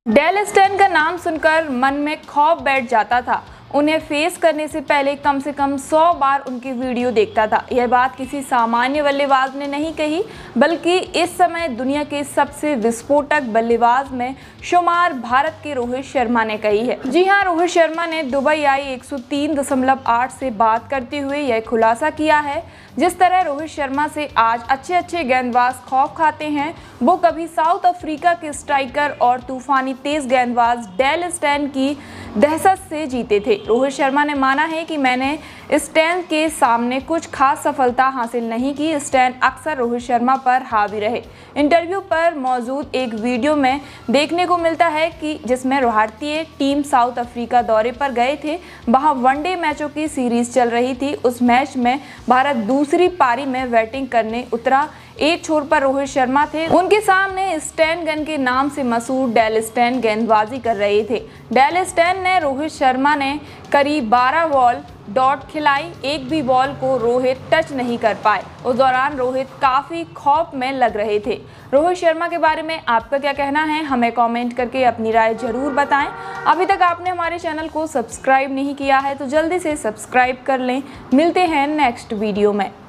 Dale Steyn का नाम सुनकर मन में खौफ बैठ जाता था। उन्हें फेस करने से पहले कम से कम 100 बार उनकी वीडियो देखता था। यह बात किसी सामान्य बल्लेबाज ने नहीं कही, बल्कि इस समय दुनिया के सबसे विस्फोटक बल्लेबाज में शुमार भारत के रोहित शर्मा ने कही है। जी हां, रोहित शर्मा ने दुबई आई 103.8 से बात करते हुए यह खुलासा किया है। जिस तरह रोहित शर्मा से आज अच्छे गेंदबाज खौफ खाते हैं, वो कभी साउथ अफ्रीका के स्ट्राइकर और तूफानी तेज गेंदबाज डेल स्टेन की दहशत से जीते थे। रोहित शर्मा ने माना है कि मैंने स्टेन के सामने कुछ खास सफलता हासिल नहीं की। स्टेन अक्सर रोहित शर्मा पर हावी रहे। इंटरव्यू पर मौजूद एक वीडियो में देखने को मिलता है कि जिसमें भारतीय टीम साउथ अफ्रीका दौरे पर गए थे। वहां वनडे मैचों की सीरीज चल रही थी। उस मैच में भारत दूसरी पारी में बैटिंग करने उतरा। एक छोर पर रोहित शर्मा थे, उनके सामने स्टेन गन के नाम से मशहूर डेल स्टेन गेंदबाजी कर रहे थे। डेल स्टेन ने रोहित शर्मा ने करीब 12 बॉल डॉट खिलाई, एक भी बॉल को रोहित टच नहीं कर पाए। उस दौरान रोहित काफ़ी खौफ में लग रहे थे। रोहित शर्मा के बारे में आपका क्या कहना है, हमें कमेंट करके अपनी राय जरूर बताएं। अभी तक आपने हमारे चैनल को सब्सक्राइब नहीं किया है तो जल्दी से सब्सक्राइब कर लें। मिलते हैं नेक्स्ट वीडियो में।